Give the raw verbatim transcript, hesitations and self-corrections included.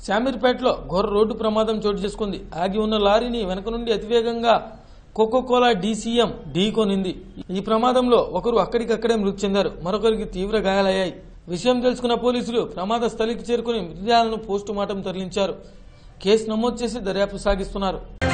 శామీర్పేటలో ఘోర రోడ్డు ప్రమాదం చోటు చేసుకుంది. ఆగి ఉన్న లారీని వెనక నుండి అతివేగంగా కోకోకోలా డీసీఎం ఢీకొనింది. ఈ ప్రమాదంలో ఒకరు అక్కడికక్కడే మృతి చెందారు, మరొకరికి తీవ్ర గాయాలయ్యాయి. విషయం తెలుసుకున్న పోలీసులు ప్రమాద స్థలికి చేరుకుని మృతదేహాలను పోస్టుమార్టం తరలించారు. కేసు నమోదు చేసి దర్యాప్తు సాగిస్తున్నారు.